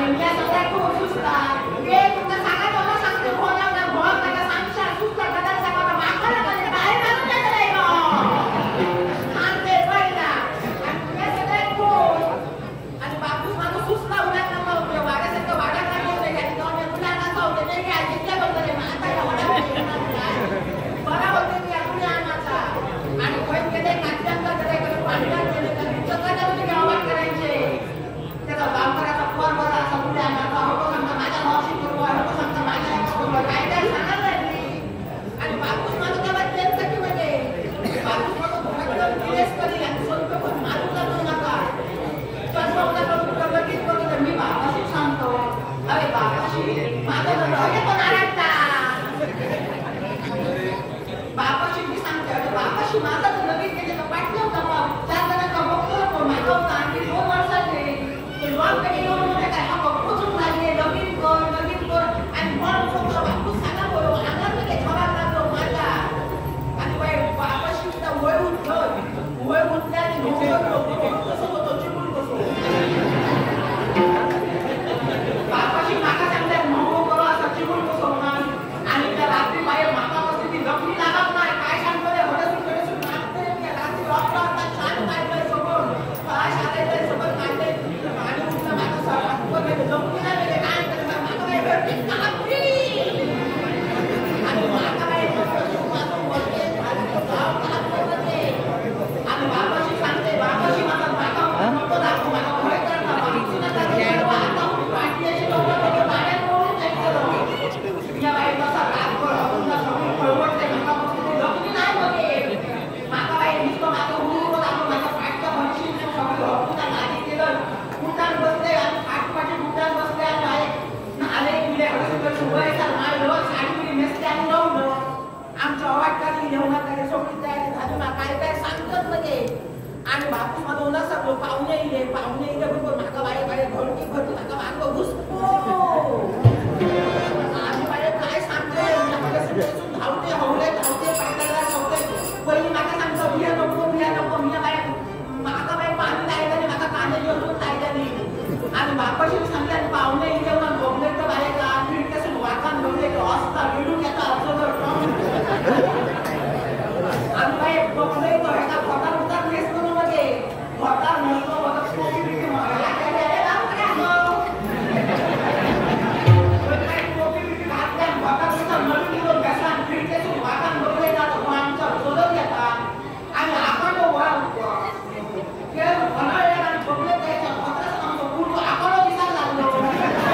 Dia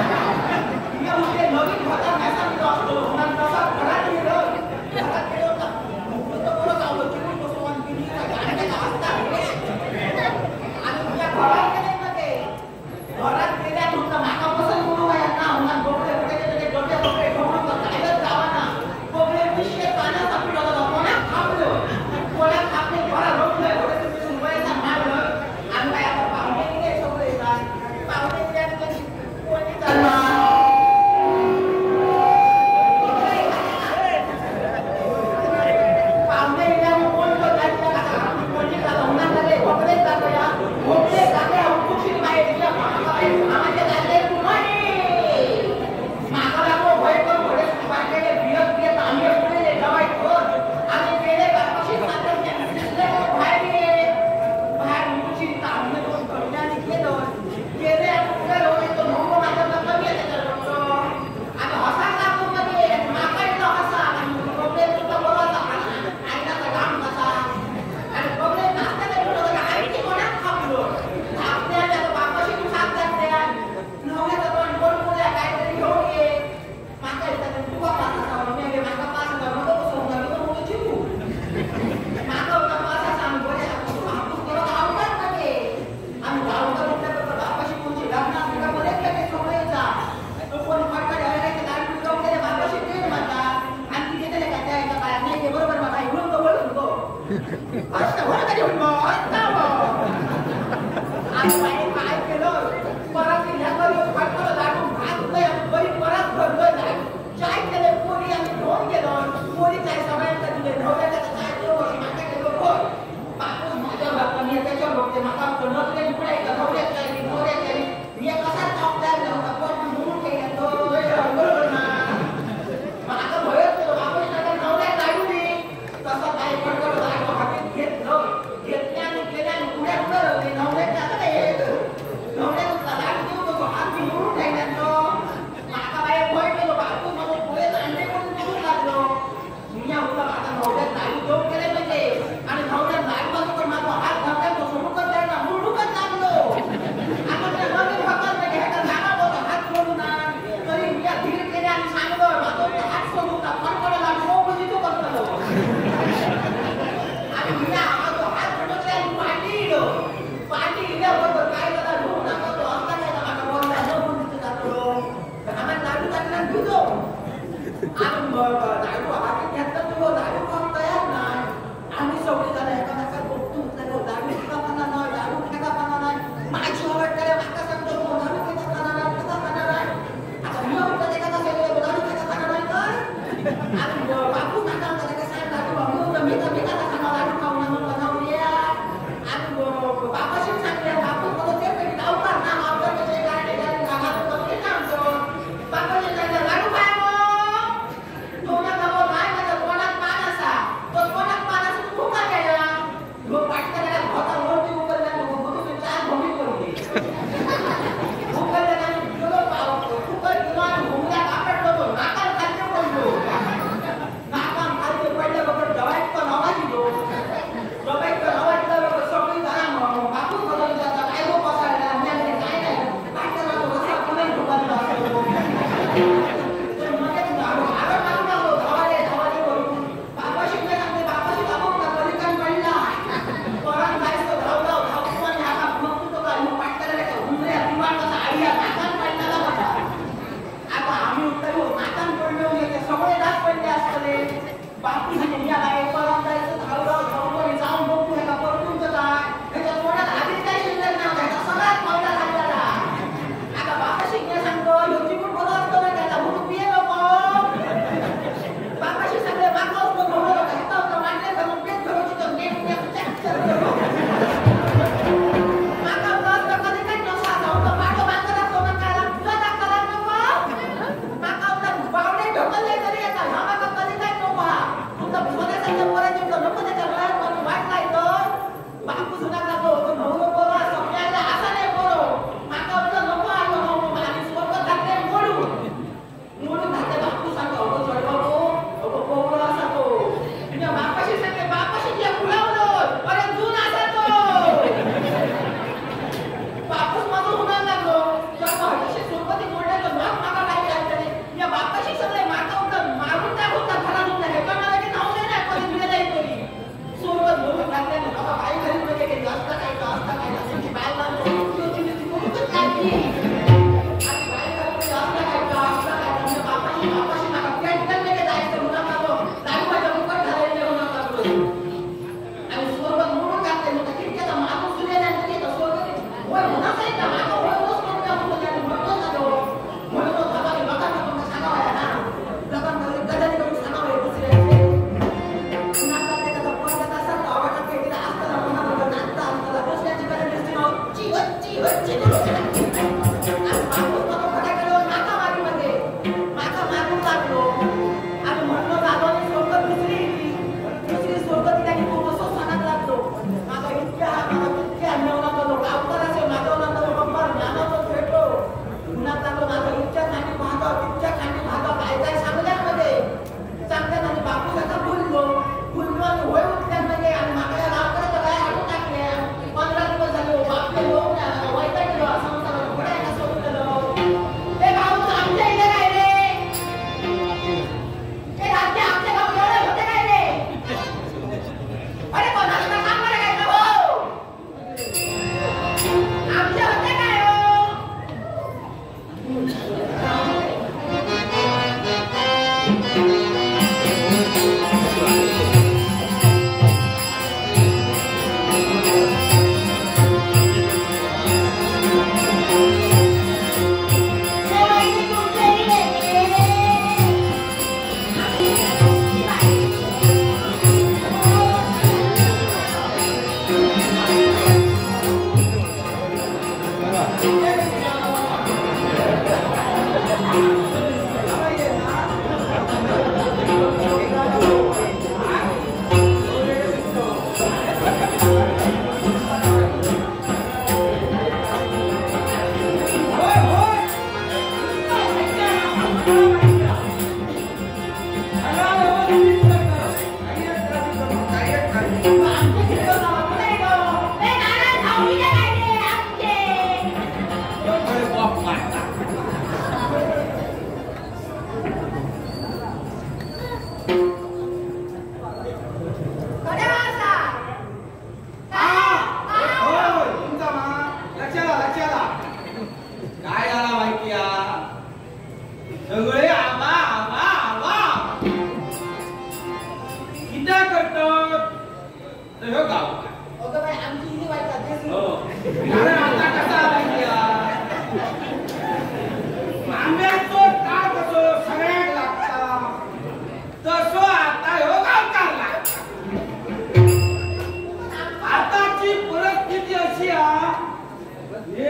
लाडू हाती घेतलं तू लाडू खाऊन तयार नाही आम्ही सगळी जण एका बघतो लाडू खाना नाही लाडू खाना नाही माझी आवडते माका सांगतो लाडू खाना नाही आता मी आवडते का लाडू खाना नाही काय आणि बापू काका का साहेब लाडू मी खाना लाडू खाऊन बनवूया आणि बापाशी सांगले बापू मला ते गावकार ना आवडत त्याचे गाडी गाडी गाडी बापाशी सांगले लाडू खाय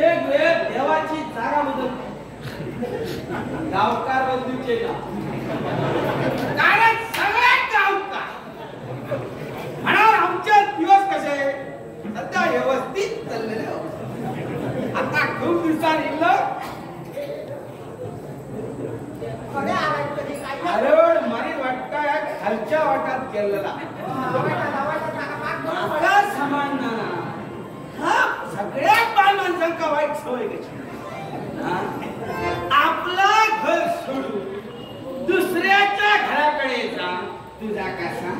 एक वेळ देवाची जागा बदलते. गावकार बंधूचे ना कारण सगळे गावकार म्हणा आमचे दिवस कसे सध्या व्यवस्थित चाललेले होते. आता खूप दिवसांनी अरे मारी वाटता या खालच्या वाटात केलेला समान हा सगळ्यात बाल माणसांका वाईट सवय कशी आपलं घर सोडून दुसऱ्याच्या घराकडे जा. तुझा कसा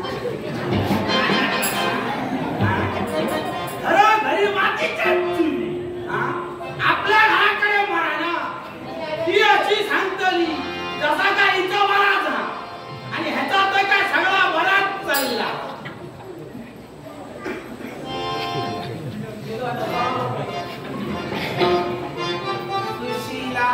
घरी मातीच्या चुली आपल्या घराकडे मारा ती अशी सांगतली जसा काय हिचा बरा जा आणि ह्याचा तर काय सगळा बराच चालला. सुशीला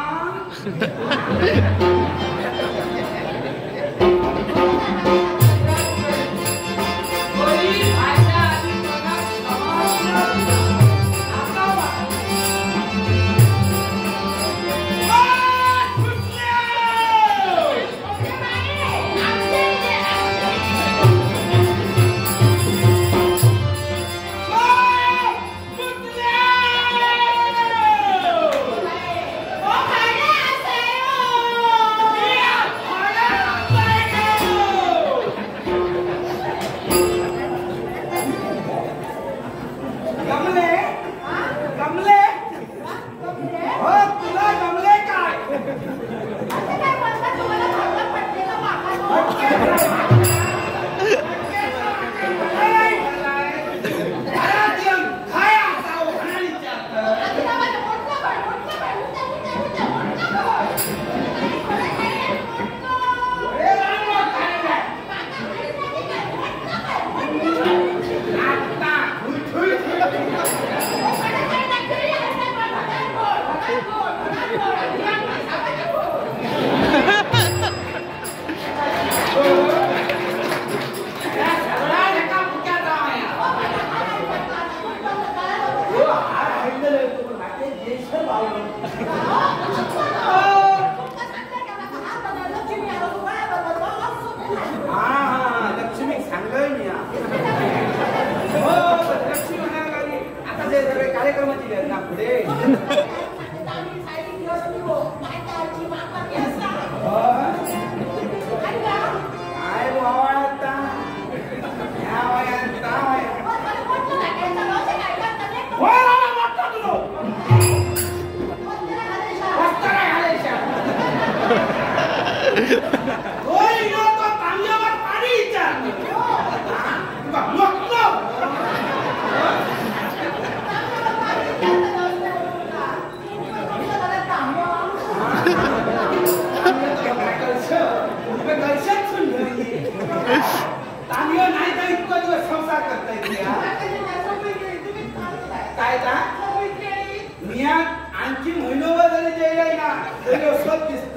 आणखी महिनोभर झाले जे ना तरी स्वत दिसत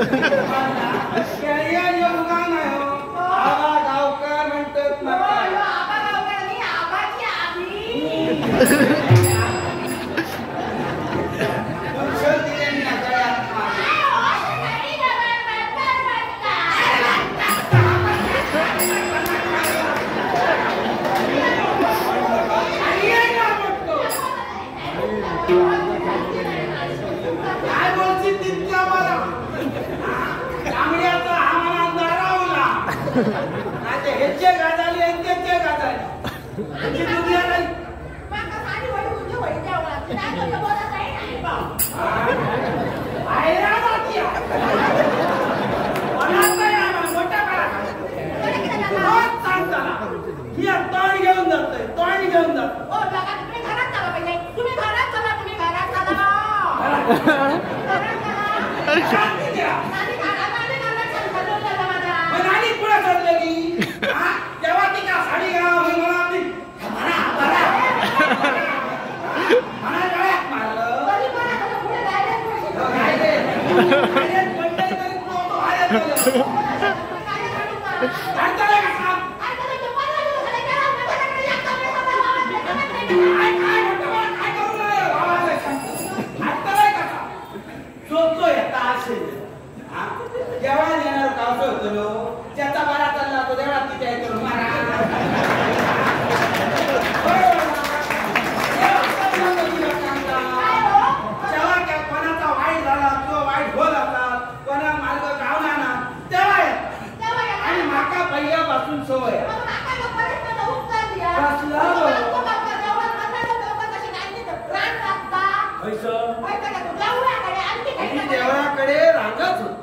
आबा गावकर म्हणतात ह्याचे गाजाली आणि त्याचे गाजाली दुनिया नाही तोंड घेऊन जातोय तोंड घेऊन जातो पुढे चाललेली तेव्हा ती का साडी काय देवळाकडे रांगच होतो.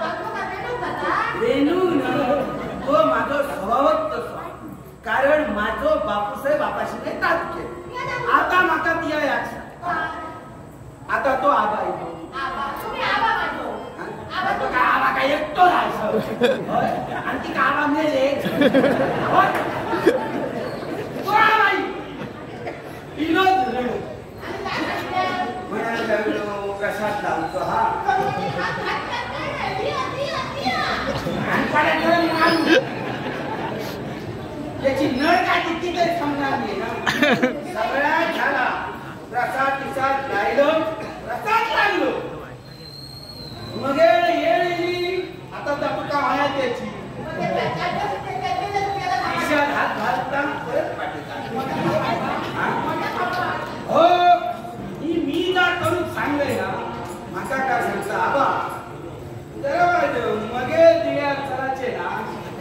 रेणू तो माझा स्वभावच तसा. कारण माझो बापूसाहेब बापाशी नाही तात्के. आता माका तिया याच. आता तो आबा येतो. आबा काय एकटो राहायचं आणि ती आबा मेले. कशात लावतो हा त्याची नळ काय किती तरी समजणार नाही ना. सगळ्या झाला प्रसाद पिसाद राहिलो प्रसाद लागलो मग येळी आता दपका व्हाया त्याची खिशात हात घालता परत पाठीचा. हो मी ना करून सांगले ना माका काय सांगता आबा मगे दिया चलाचे ना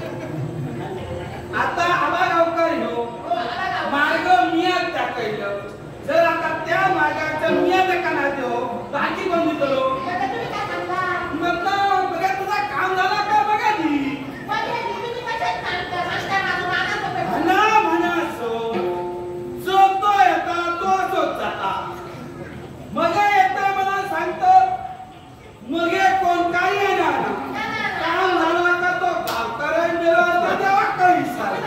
आता आबा गावकार हो मार्ग मियात टाकायलं. जर आता त्या मार्गाच्या मियात काना देऊ बाकी कोण करू मग बघा तुझा काम झाला का बघा दी म्हणा सो जो तो येता तो सोच जाता मग येता मला सांगतो मग कोण काही येणार काम झाला का तो गावकार मिळवला तेव्हा काही सांग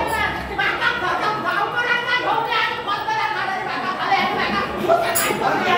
Okay.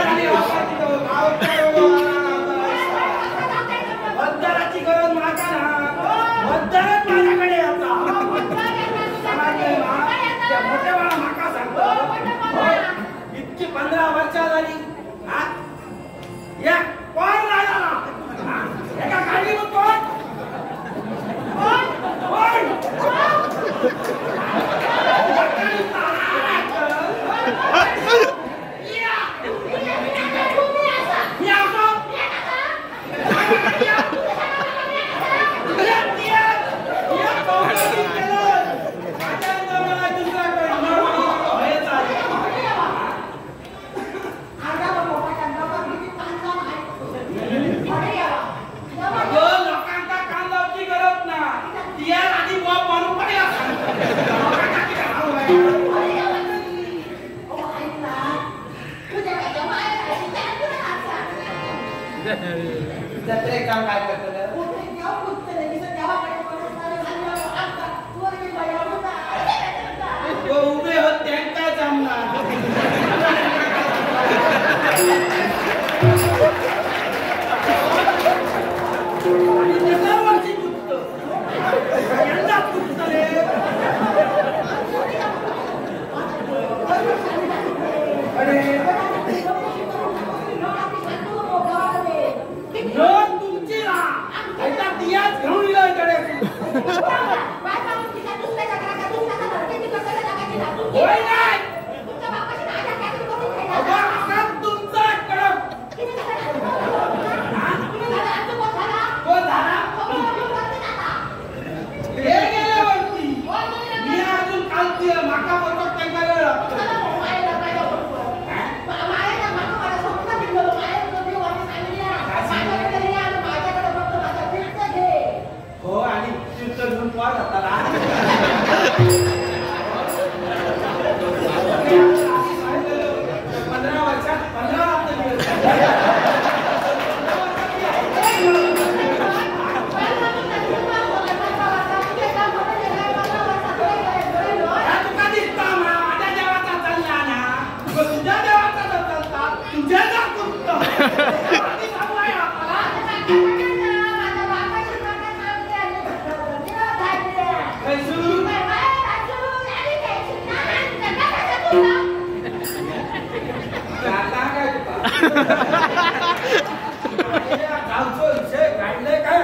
गावचो विषय काढले काय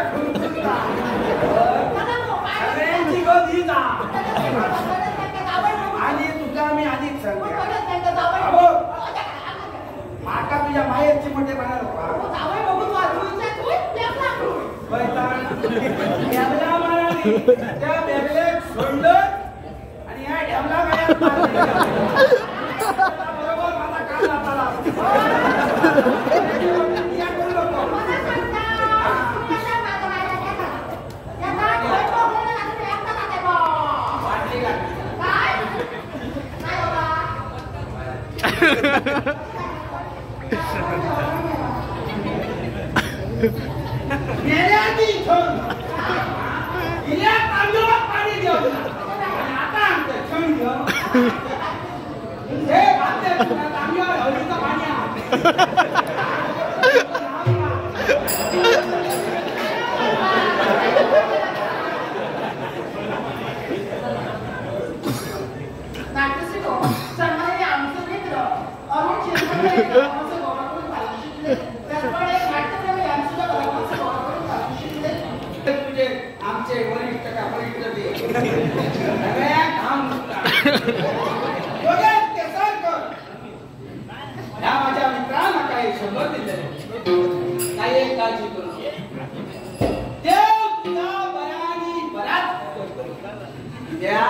सगळ्यांची गत ही जा आणि तुका मी आधीच सांगते माका तुझ्या मायेची मोठे बना नको त्या बेबलेक सोडलं आणि ह्या ढेमला काय बरोबर माझा काम नाताला आमचे वरिष्ठ का वरिष्ठ माझ्या मित्रांना काही शंभर दिले काही एक काळजी करू देव तुझा बरानी बराच द्या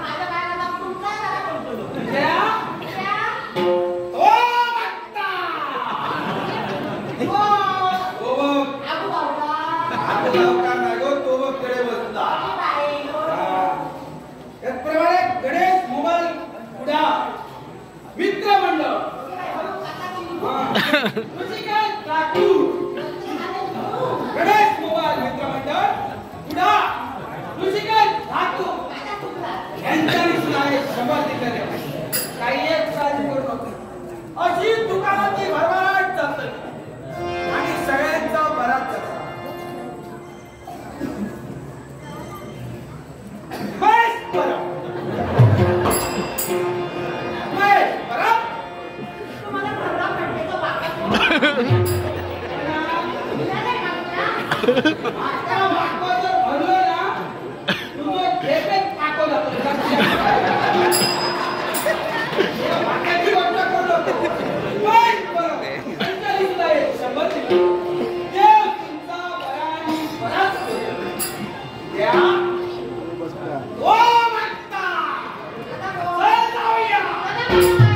गणेश मोबाईल मित्र मंडळ पुढा ऋषिकेश ठाकूर यांच्यानी सुद्धा एक शंभर दिलेले काही एक काळजी करू नको अशी दुकानाची भरभराट चालते आणि सगळ्यांचा बराच चालतो बस बरं आता वाटवा जर भरलं ना तुम्ही खेपेत टाकवलं वाटाची वाटवा करू नको पण बरोबर अंजलीला एक शंभर दिले देव तुमचा बरानी बराच द्या ओ मागता चल जाऊया